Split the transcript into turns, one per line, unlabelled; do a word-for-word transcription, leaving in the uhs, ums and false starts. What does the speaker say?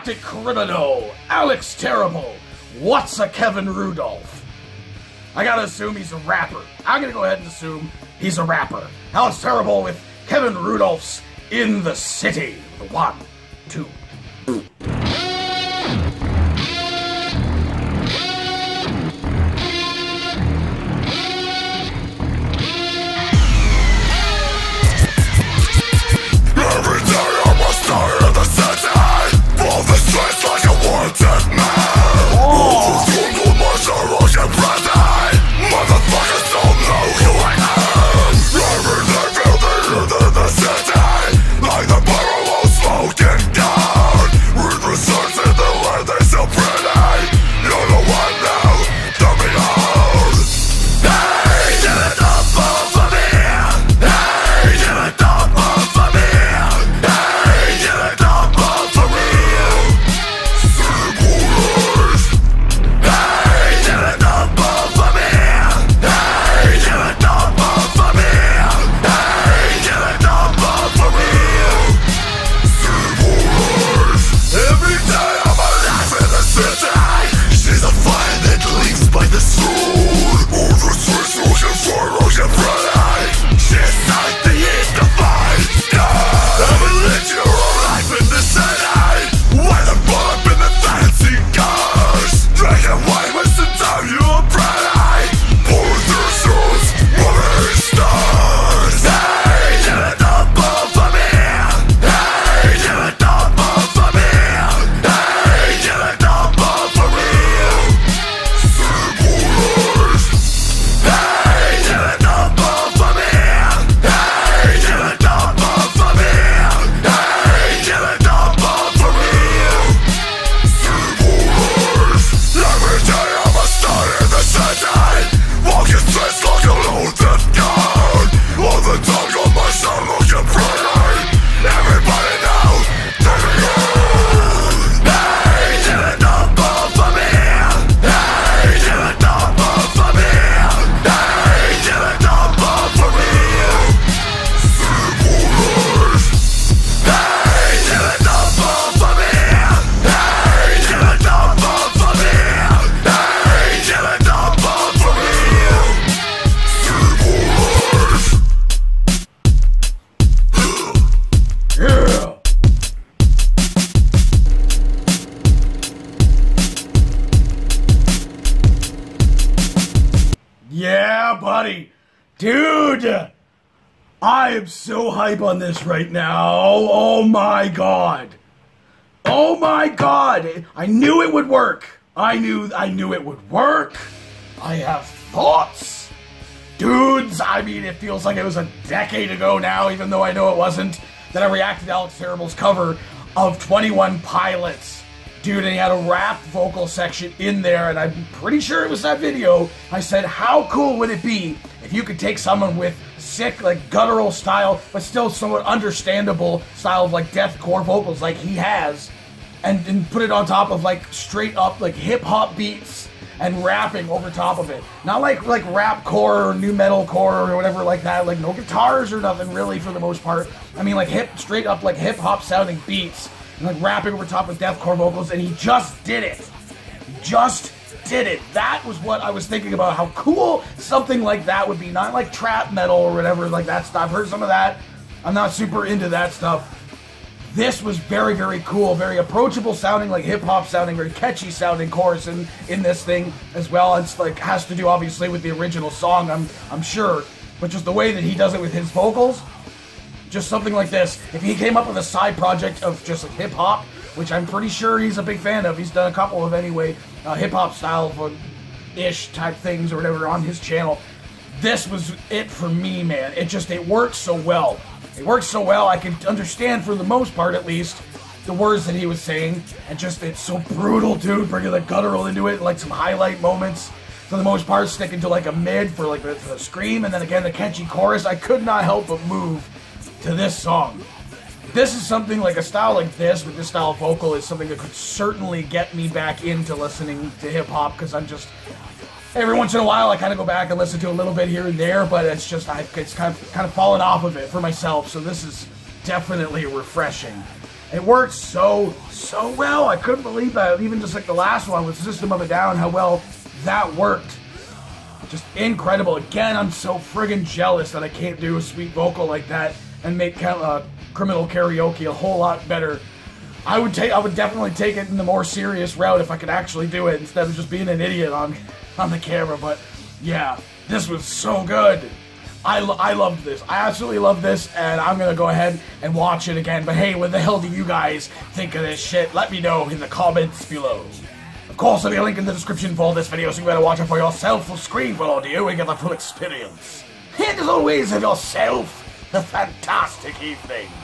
Galactic Criminal, Alex Terrible, what's a Kevin Rudolph? I gotta assume he's a rapper. I'm gonna go ahead and assume he's a rapper. Alex Terrible with Kevin Rudolph's In the City. One, two. Yeah, buddy. Dude, I am so hype on this right now. Oh my god. Oh my god. I knew it would work. I knew I knew it would work. I have thoughts. Dudes, I mean, it feels like it was a decade ago now, even though I know it wasn't, that I reacted to Alex Terrible's cover of twenty-one Pilots. Dude, and he had a rap vocal section in there, and I'm pretty sure it was that video. I said, how cool would it be if you could take someone with sick, like, guttural style, but still somewhat understandable style of, like, deathcore vocals like he has, and, and put it on top of, like, straight up, like, hip-hop beats and rapping over top of it. Not like, like, rap-core or new metal-core or whatever like that, like, no guitars or nothing really for the most part. I mean, like, hip, straight up, like, hip-hop sounding beats. And like rapping over top of deathcore vocals, and he just did it. Just did it. That was what I was thinking about, how cool something like that would be. Not like trap metal or whatever, like that stuff. I've heard some of that. I'm not super into that stuff. This was very, very cool. Very approachable sounding, like hip-hop sounding, very catchy sounding chorus in, in this thing as well. It's like, has to do obviously with the original song, I'm, I'm sure. But just the way that he does it with his vocals, just something like this. If he came up with a side project of just like hip-hop, which I'm pretty sure he's a big fan of, he's done a couple of anyway, uh, hip-hop style-ish type things or whatever on his channel, this was it for me, man. It just, it works so well. It works so well, I could understand, for the most part at least, the words that he was saying, and just, it's so brutal, dude, bringing the guttural into it, like some highlight moments. For the most part, sticking to like a mid for like the, for the scream, and then again the catchy chorus. I could not help but move to this song. This is something like a style like this, with this style of vocal, is something that could certainly get me back into listening to hip-hop, because I'm just, every once in a while I kind of go back and listen to a little bit here and there, but it's just, I've, it's kind of, kind of fallen off of it for myself, so this is definitely refreshing. It worked so, so well. I couldn't believe that. Even just like the last one with System of a Down, how well that worked. Just incredible. Again, I'm so friggin' jealous that I can't do a sweet vocal like that and make uh, criminal karaoke a whole lot better. I would take, I would definitely take it in the more serious route if I could actually do it instead of just being an idiot on, on the camera. But yeah, this was so good. I, lo I loved this. I absolutely love this, and I'm gonna go ahead and watch it again. But hey, what the hell do you guys think of this shit? Let me know in the comments below. Of course, there'll be a link in the description for this video, so you better watch it for yourself full screen for audio and get the full experience. And as always, have yourself a fantastic evening.